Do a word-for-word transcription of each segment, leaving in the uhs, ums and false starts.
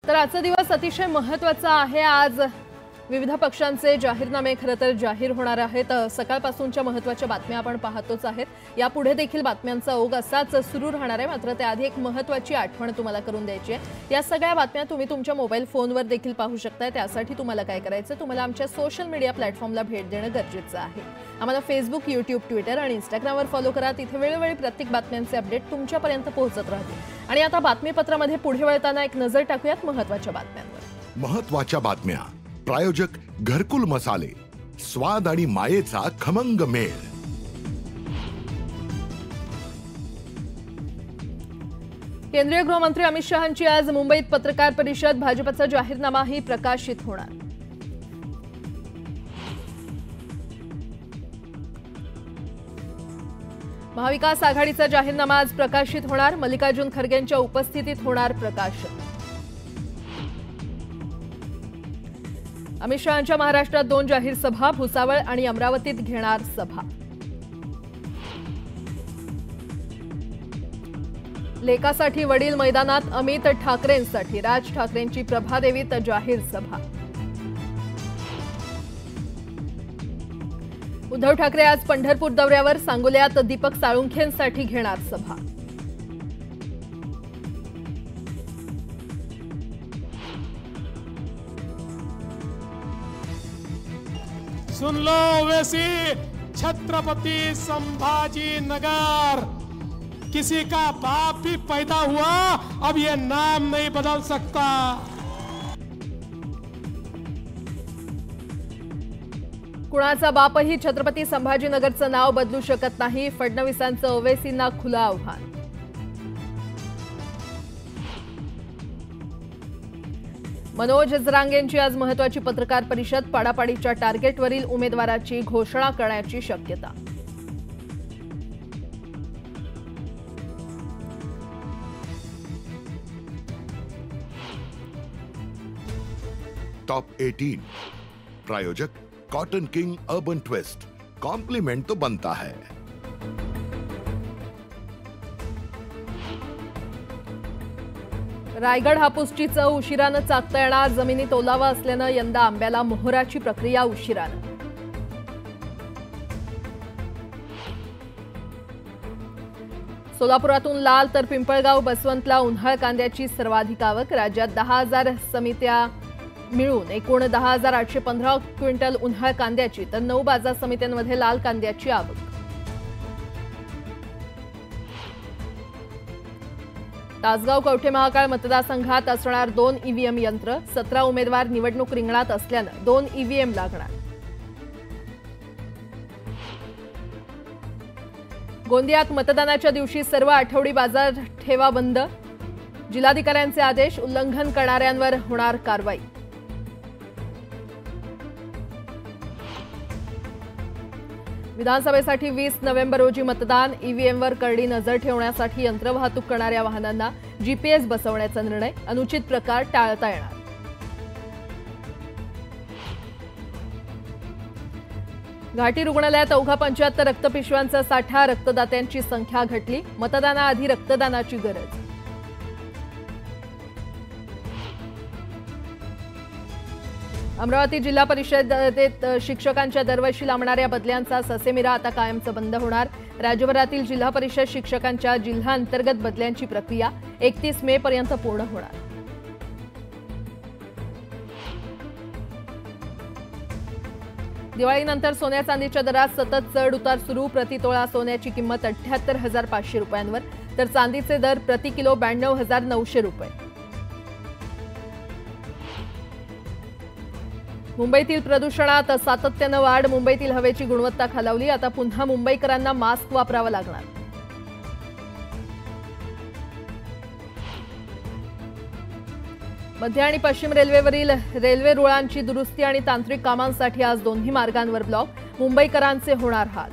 तर आजचा दिवस अतिशय महत्त्वाचा आहे। आज विविध पक्षांचे जाहीरनामे खरं तर जाहीर होणार आहेत। सकाळपासूनच्या महत्त्वाच्या बातम्या आपण पाहतोच आहेत। यापुढे देखील बातम्यांचा ओघ असाच सुरू राहणार आहे। मात्र त्याआधी एक महत्त्वाची आठवण तुम्हाला करून द्यायची आहे। या सगळ्या बातम्या तुम्ही तुमच्या मोबाईल फोनवर देखील पाहू शकता। त्यासाठी तुम्हाला काय करायचं, तुम्हाला आमच्या सोशल मीडिया प्लॅटफॉर्मला भेट देणं गरजेचं आहे। आम्हाला फेसबुक, यूट्यूब, ट्विटर आणि इंस्टाग्रामवर फॉलो करा। तिथे वेळोवेळी प्रत्येक बातम्यांचे अपडेट तुमच्यापर्यंत पोहोचत राहतील। आणि आता बातमीपत्रामध्ये पुढे वळताना एक नजर टाकूयात महत्त्वाच्या बातम्यांवर। महत्त्वाच्या बातम्या प्रायोजक घरकुल मसाले, स्वाद आणि मायेचा खमंग मेळ। केंद्रीय गृहमंत्री अमित शहांची आज मुंबईत पत्रकार परिषद। भाजपचा जाहीरनामाही प्रकाशित होणार। महाविकास आघाडीचा जाहीरनामा आज प्रकाशित होणार। मल्लिकार्जुन खरगेंच्या उपस्थितीत होणार प्रकाशन। अमित शहांच्या महाराष्ट्रात दोन जाहीर सभा, भुसावळ आणि अमरावतीत घेणार सभा। लेकासाठी वडील मैदानात, अमित ठाकरेंसाठी राज ठाकरेंची प्रभादेवीत जाहीर सभा। उद्धव ठाकरे आज पंढरपूर दौऱ्यावर, सांगोल्यात दीपक साळुंखेंसाठी घेणार सभा। सुन लो ओवैसी, छत्रपति संभाजी नगर, किसी का बाप भी पैदा हुआ अब ये नाम नहीं बदल सकता। कुणाचा बापही छत्रपती संभाजीनगरचं नाव बदलू शकत नाही। फडणवीसांचं ओवैसींना खुलं आव्हान। मनोज जरांगेंची आज महत्त्वाची पत्रकार परिषद। पाडापाडीच्या टार्गेटवरील उमेदवाराची घोषणा करण्याची शक्यता। टॉप अठारह प्रायोजक cotton king urban twist, compliment तो बनता है। रायगड हापूसची चव उशिरानं चाकता येणार। जमिनीत ओलावा असल्यानं यंदा आंब्याला मोहराची प्रक्रिया उशिरानं। सोलापुरातून लाल तर पिंपळगाव बसवंतला उन्हाळ कांद्याची सर्वाधिक आवक। राज्यात दहा हजार समित्या मिळून एकूण दहा हजार आठशे पंधरा क्विंटल उन्हाळ कांद्याची तर नऊ बाजार समित्यांमध्ये लाल कांद्याची आवक। तासगाव कवठे महाकाळ मतदारसंघात असणार दोन ईव्हीएम यंत्र। सतरा उमेदवार निवडणूक रिंगणात असल्यानं दोन ईव्हीएम लागणार। गोंदियात मतदानाच्या दिवशी सर्व आठवडी बाजार ठेवा बंद। जिल्हाधिकाऱ्यांचे आदेश, उल्लंघन करणाऱ्यांवर होणार कारवाई। विधानसभेसाठी वीस नोव्हेंबर रोजी मतदान। ईव्हीएमवर करडी नजर ठेवण्यासाठी यंत्र वाहतूक करणाऱ्या वाहनांना जीपीएस बसवण्याचा निर्णय। अनुचित प्रकार टाळता येणार। घाटी रुग्णालयात अवघा पंच्याहत्तर रक्तपिशव्यांचा साठा। रक्तदात्यांची संख्या घटली। मतदानाआधी रक्तदानाची गरज। अमरावती जिल्हा परिषदेत शिक्षकांच्या दरवर्षी लांबणाऱ्या बदल्यांचा ससेमिरा आता कायमचं बंद होणार। राज्यभरातील जिल्हा परिषद शिक्षकांच्या जिल्हा अंतर्गत बदल्यांची प्रक्रिया एकतीस मे पर्यंत पूर्ण होणार। दिवाळीनंतर सोन्या चांदीच्या दरात सतत चढ उतार सुरू। प्रतितोळा सोन्याची किंमत अठ्ठ्याहत्तर हजार पाचशे रुपयांवर तर चांदीचे दर प्रति किलो ब्याण्णव हजार नऊशे रुपये। मुंबईतील प्रदूषणात सातत्यानं वाढ। मुंबईतील हवेची गुणवत्ता खालावली। आता पुन्हा मुंबईकरांना मास्क वापरावा लागणार। मध्य आणि पश्चिम रेल्वेवरील रेल्वे रुळांची दुरुस्ती आणि तांत्रिक कामांसाठी आज दोन्ही मार्गांवर ब्लॉक। मुंबईकरांचे होणार हाल।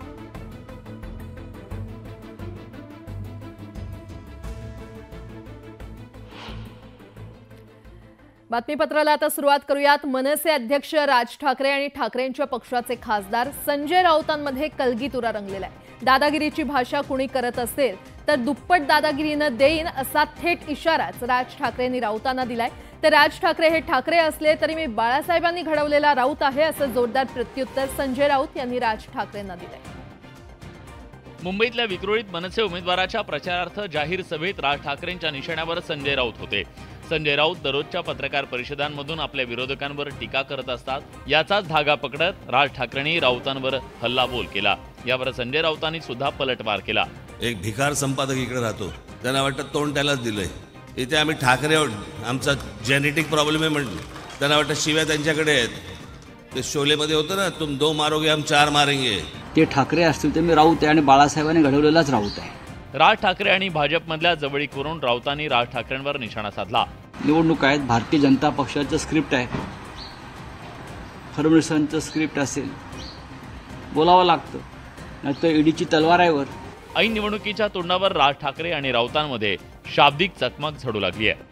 बातमीपत्राला आता सुरुवात करूयात। मनसे अध्यक्ष राज ठाकरे आणि ठाकरेंच्या पक्षाचे खासदार संजय राऊतांमध्ये कलगीतुरा रंगलेला आहे। दादागिरीची भाषा कुणी करत असेल तर दुप्पट दादागिरीनं देईन असा थेट इशाराच राज ठाकरेंनी राऊतांना दिलाय। तर राज ठाकरे हे ठाकरे असले तरी मी बाळासाहेबांनी घडवलेला राऊत आहे असं जोरदार प्रत्युत्तर संजय राऊत यांनी राज ठाकरेंना दिलंय। मुंबईतल्या विक्रोळीत मनसे उमेदवाराच्या प्रचारार्थ जाहीर सभेत राज ठाकरेंच्या निशाण्यावर संजय राऊत होते। संजय राऊत दररोजच्या पत्रकार परिषदांमधून आपल्या विरोधकांवर टीका करत असतात। याचाच धागा पकडत राज ठाकरेंनी राऊतांवर हल्लाबोल केला। यावर संजय राऊतांनी सुद्धा पलटवार केला। एक भिकार संपादक इकडे राहतो, त्यांना वाटतं तोंड त्यालाच दिलंय। इथे आम्ही ठाकरे आमचा जेनेटिक प्रॉब्लेम आहे म्हणतो, त्यांना वाटतं शिव्या त्यांच्याकडे आहेत। ते शोलेमध्ये होतं ना, तुम दो मारोगे हम चार मारेंगे। ते ठाकरे असतील ते मी राऊत आहे आणि बाळासाहेबांनी घडवलेलाच राऊत आहे। राज ठाकरे आणि भाजपमधल्या जवळीकवरून राऊतांनी राज ठाकरेंवर निशाणा साधला। निवडणूक आहेत, भारतीय जनता पक्षाचं स्क्रिप्ट आहे, फडणवीसांचं स्क्रिप्ट असेल, बोलावं लागतं, नाहीतर ईडीची तलवार आहे वर। ऐन निवडणुकीच्या तोंडावर राज ठाकरे आणि राऊतांमध्ये शाब्दिक चकमक झडू लागली आहे।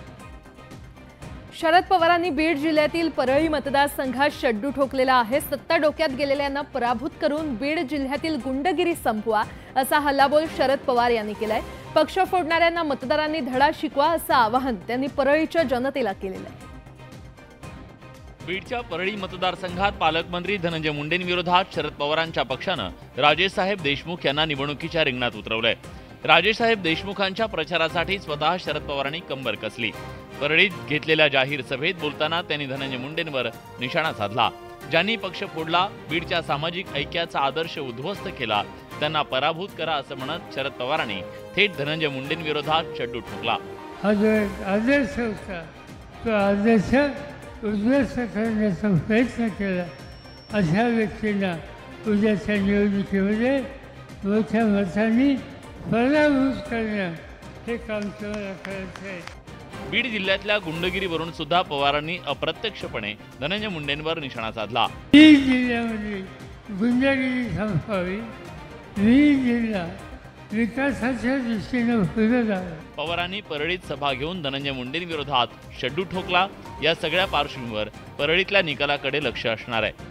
शरद पवारांनी बीड जिल्ह्यातील परळी मतदारसंघात शड्डू ठोकलेला आहे। सत्ता डोक्यात गेलेल्यांना पराभूत करून बीड जिल्ह्यातील गुंडगिरी संपवा असा हल्लाबोल शरद पवार यांनी केलाय। पक्ष फोडणाऱ्यांना मतदारांनी धडा शिकवा असं आवाहन त्यांनी परळीच्या जनतेला केलेलं आहे। बीडच्या परळी मतदारसंघात पालकमंत्री धनंजय मुंडेंविरोधात शरद पवारांच्या पक्षानं राजेशसाहेब देशमुख यांना निवडणुकीच्या रिंगणात उतरवलंय। राजेशसाहेब देशमुखांच्या प्रचारासाठी स्वतः शरद पवारांनी कंबर कसली। परळीत घेतलेल्या जाहीर सभेत बोलताना त्यांनी धनंजय मुंडेंवर निशाणा साधला। ज्यांनी पक्ष फोडला, बीडच्या सामाजिक ऐक्याचा आदर्श उद्ध्वस्त केला, त्यांना पराभूत करा असं म्हणत शरद पवारांनी थेट धनंजय मुंडेंविरोधात शड्डू ठोकला। हा जो एक आदर्श होता, तो आदर्श उद्ध्वस्त करण्याचा प्रयत्न केला। अशा व्यक्तींना उद्याच्या निवडणुकीमध्ये मोठ्या मतांनी पराभूत करणं हे काम तुम्हाला करायचं आहे। बीड जिल्ह्यातल्या गुंडगिरीवरून सुद्धा पवारांनी अप्रत्यक्षपणे धनंजय मुंडेंवर निशाणा साधला। बीड जिल्ह्यामध्ये गुंडगिरी संपवावी, बीड जिल्हा विकासाच्या दृष्टीनं पुढे जावा। पवारांनी परळीत सभा घेऊन धनंजय मुंडेंविरोधात शड्डू ठोकला। या सगळ्या पार्श्वभूमीवर परळीतल्या निकालाकडे लक्ष असणार आहे।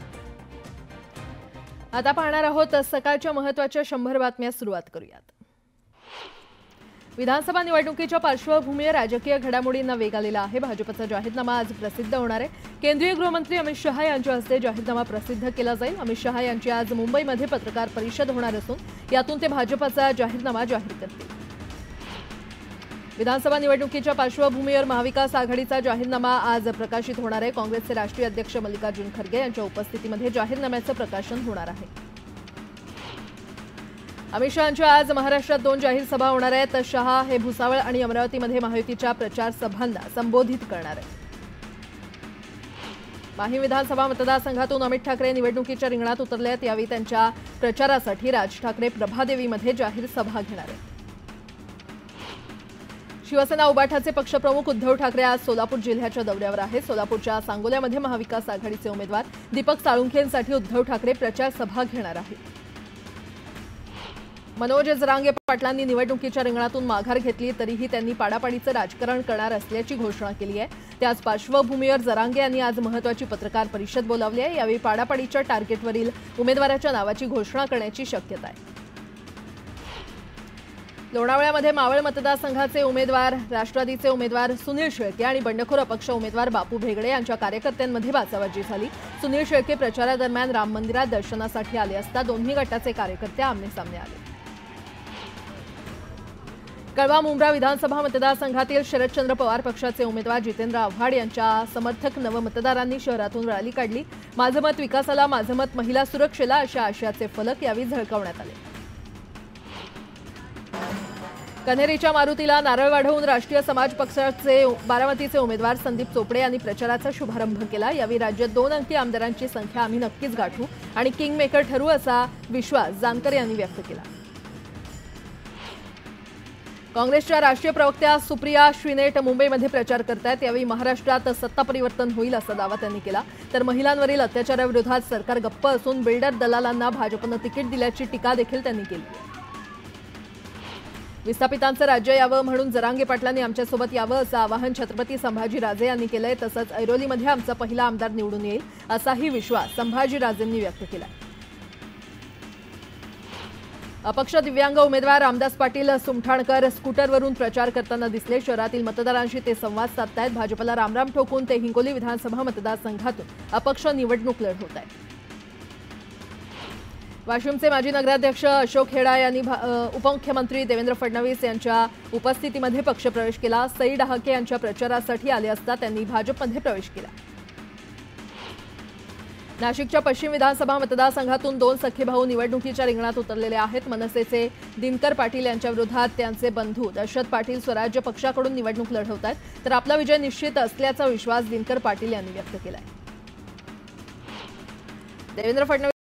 आता पाहणार आहोत सकाळच्या महत्त्वाच्या शंभर बातम्या। सुरुवात करूयात। विधानसभा निवडणुकीच्या पार्श्वभूमीवर राजकीय घडामोडींना वेग आलेला आहे। भाजपचा जाहीरनामा आज प्रसिद्ध होणार आहे। केंद्रीय गृहमंत्री अमित शहा यांच्या हस्ते जाहीरनामा प्रसिद्ध केला जाईल। अमित शहा यांची आज मुंबईमध्ये पत्रकार परिषद होणार असून यातून ते भाजपचा जाहीरनामा जाहीर करतील। विधानसभा निवडणुकीच्या पार्श्वभूमीवर महाविकास आघाडीचा जाहीरनामा आज प्रकाशित होणार आहे। काँग्रेसचे राष्ट्रीय अध्यक्ष मल्लिकार्जुन खरगे यांच्या उपस्थितीमध्ये जाहीरनाम्याचं प्रकाशन होणार आहे। अमित शहांच्या आज महाराष्ट्रात दोन जाहीर सभा होणार आहेत। शहा हे भुसावळ आणि अमरावतीमध्ये महायुतीच्या प्रचार सभांना संबोधित करणार आहेत। माहीम विधानसभा मतदारसंघातून अमित ठाकरे निवडणुकीच्या रिंगणात उतरले आहेत। यावेळी त्यांच्या प्रचारासाठी राज ठाकरे प्रभादेवीमध्ये जाहीर सभा घेणार आहेत। शिवसेना उबाठाचे पक्षप्रमुख उद्धव ठाकरे आज सोलापूर जिल्ह्याच्या दौऱ्यावर आहेत। सोलापूरच्या सांगोल्यामध्ये महाविकास आघाडीचे उमेदवार दीपक साळुंखेंसाठी उद्धव ठाकरे प्रचार सभा घेणार आहेत। मनोज जरांगे पाटलांनी निवडणुकीच्या रिंगणातून माघार घेतली तरीही त्यांनी पाडापाडीचं राजकारण करणार असल्याची घोषणा केली आहे। त्याच पार्श्वभूमीवर जरांगे यांनी आज महत्त्वाची पत्रकार परिषद बोलावली आहे। यावेळी पाडापाडीच्या टार्गेटवरील उमेदवाराच्या नावाची घोषणा करण्याची शक्यता आहे। लोणावळ्यामध्ये मावळ मतदारसंघाचे उमेदवार राष्ट्रवादीचे उमेदवार सुनील शेळके आणि बंडखोर अपक्ष उमेदवार बापू भेगडे यांच्या कार्यकर्त्यांमध्ये बाचाबाची झाली। सुनील शेळके प्रचारादरम्यान राम मंदिरात दर्शनासाठी आले असता दोन्ही गटाचे कार्यकर्ते आमनेसामने आले। कळवा मुंब्रा विधानसभा मतदारसंघातील शरदचंद्र पवार पक्षाचे उमेदवार जितेंद्र आव्हाड यांच्या समर्थक नवमतदारांनी शहरातून रॅली काढली। माझं मत विकासाला, माझं मत महिला सुरक्षेला अशा आशयाचे फलक यावेळी झळकावण्यात आले। कन्हेरीच्या मारुतीला नारळ वाढवून राष्ट्रीय समाज पक्षाचे बारामतीचे उमेदवार संदीप चोपडे यांनी प्रचाराचा शुभारंभ केला। यावेळी राज्यात दोन अंकी आमदारांची संख्या आम्ही नक्कीच गाठू आणि किंग मेकर ठरू असा विश्वास जानकर यांनी व्यक्त केला। काँग्रेसच्या राष्ट्रीय प्रवक्त्या सुप्रिया श्रीनेट मुंबईमध्ये प्रचार करतायत। यावेळी महाराष्ट्रात सत्ता परिवर्तन होईल असा दावा त्यांनी केला। तर महिलांवरील अत्याचाराविरोधात सरकार गप्प असून बिल्डर दलालांना भाजपनं तिकीट दिल्याची टीका देखील त्यांनी केली। विस्थापितांचं राज्य यावं म्हणून जरांगे पाटलांनी आमच्यासोबत यावं असं आवाहन छत्रपती संभाजीराजे यांनी केलंय। तसंच ऐरोलीमध्ये आमचा पहिला आमदार निवडून येईल असाही विश्वास संभाजीराजेंनी व्यक्त केला। अपक्ष दिव्यांग उमेदवार रामदास पाटील सुमठाणकर स्कूटरवरून प्रचार करताना दिसले. शहरातील मतदारांशी ते संवाद साधतायत. भाजपला रामराम ठोकून ते हिंगोली विधानसभा मतदारसंघातून अपक्ष निवडणूक लढवत आहेत. वाशिमचे माजी नगराध्यक्ष अशोक खेडा यांनी उपमुख्यमंत्री देवेंद्र फडणवीस यांच्या उपस्थितीमध्ये पक्षप्रवेश केला. सई डहाके यांच्या प्रचारासाठी आले असता त्यांनी भाजपमध्ये प्रवेश केला. नाशिकच्या पश्चिम विधानसभा मतदारसंघातून दोन सख्खे भाऊ निवडणुकीच्या रिंगणात उतरलेले आहेत. मनसेचे दिनकर पाटील यांच्या विरोधात त्यांचे बंधू दशरथ पाटील स्वराज्य पक्षाकडून निवडणूक लढवत आहेत. तर आपला विजय निश्चित असल्याचा विश्वास दिनकर पाटील यांनी व्यक्त केलाय. देवेंद्र फडणवीस